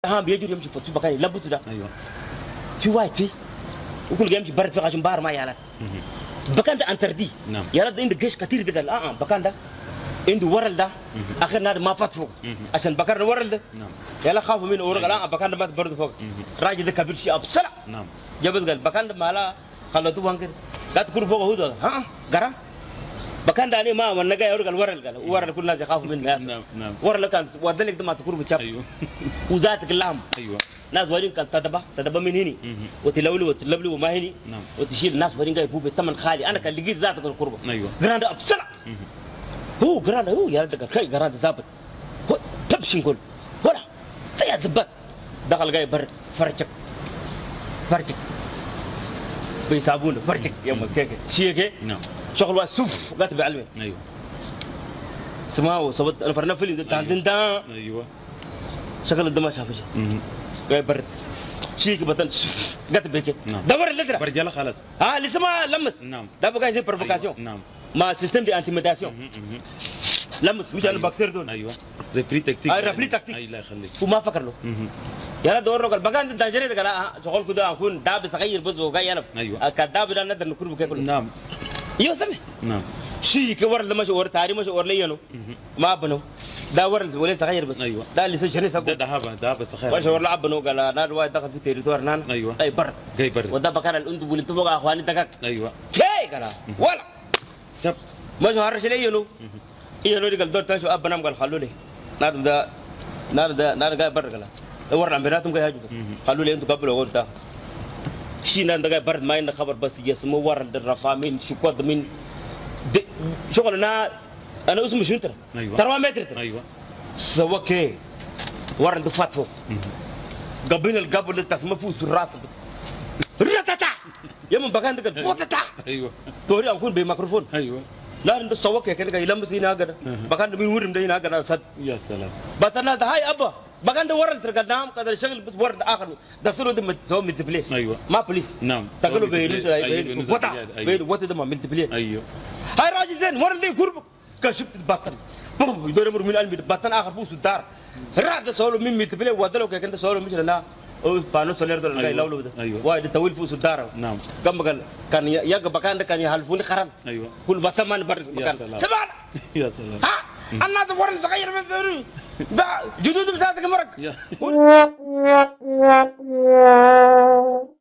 ها بيجري يمشي في بكان يلبط ده ايوه في وايد في وكل يمشي برد في عشان بار ما يالك بكان ده انتردي نعم يا رد عندك جيش كثير ده بكان ده عنده ورل ده اخر نار ما فات فوق عشان بكر ورل ده نعم يلا خافوا منه ورق لا بكان ده ما برد فوق راجل ده كبير شيء ابصلا نعم جابت قال بكان ده مالا خلطوه هنكر لا تكون فوق هو ده ها قرا بكان ده ما وانا جاي ورق الورل قال ورل كل الناس يخافوا منه نعم نعم ورل كان ودلك ده ما تكون بتشاف ايوه وذاتك اللام ايوه ناس ورين كان تدبا من هني وتلولو وتلبلو وما هني نعم وتشيل الناس ورين جاي بوب الثمن خالي انا كان لقيت ذاتك القربه ايوه جراند ابصلا هو جراند هو يا رجال كاي جراند ظابط هو تبشن كل ولا يا زبط دخل جاي برد فرجك بيصابونه فرجك يوم كيك شيء كي نعم شغل واسف قالت بعلمي ايوه سماو صبت انا فرنا فيلم ده ايوه شغل الدم شافه جاي برد شيك بدل قالت بيك نعم دور اللي برجله خلاص ها لسه ما لمس نعم ده بقى زي بروفوكاسيون نعم ما سيستم دي انتيميداسيون لمس مش انا بكسر دون ايوه ريبري تكتيك ريبري تكتيك اي لا يخليك وما فكر له يلا دور رجل بقى انت دانجري ده قال شغل كده اكون دابس اغير بس وجاي انا ايوه كداب ده نقدر نكرب كده نعم يوسمي نعم شيك ور لما شور تاري ما شور لينو ما بنو دا ور ولا تغير بس ايوه ده اللي سجني سبب ده بس خير ما شور لعب بنو قال انا واحد دخل في تيريتور نان ايوه اي برد جاي برد وده بكان الانت بولنت بقى اخواني دقك ايوه كي قال ولا شوف ما شهر شيء ينو ينو قال دور تشو اب بنام قال خلوا لي نار جاي برد قال ور عم بيناتهم جاي هاجو خلوا لي انتوا قبلوا قلت شيء نان جاي برد ما عندنا خبر بس جسمه ور الرفا من شكوت من شغلنا انا اسمه شنو ترى ايوه ترمومتر ايوه سوا كي ورا دفات فوق قبل القبل اللي تسمى فوق الراس بس رتتا يوم بكان دقل بوتتا ايوه توري اكون بميكروفون ايوه لا انت سوا كي كده يلمس هنا كده بكان من ورم ده هنا كده صد يا سلام بتنا ده هاي ابا بكان ده ورا القدام كده الشغل بس ورا اخر ده سلو ده سو ملتبليس ايوه ما بوليس نعم تقولوا بين وتا بين وتا ده ما ملتبليس ايوه هاي راجل زين ورا اللي كرب كشفت البطن يدور يمر من قلبي بطن اخر فوق الدار راد سولو من ملتبليس ودلو كده انت سولو مش لا او بانو سولير دول جاي لولو ده وايد طويل فوق الدار نعم كم قال كان يق بكان ده كان يحلفوني خرم ايوه كل بسمان برد بكان سبحان يا سلام ها انا ده ورا تغير من جدود مساعدك مرق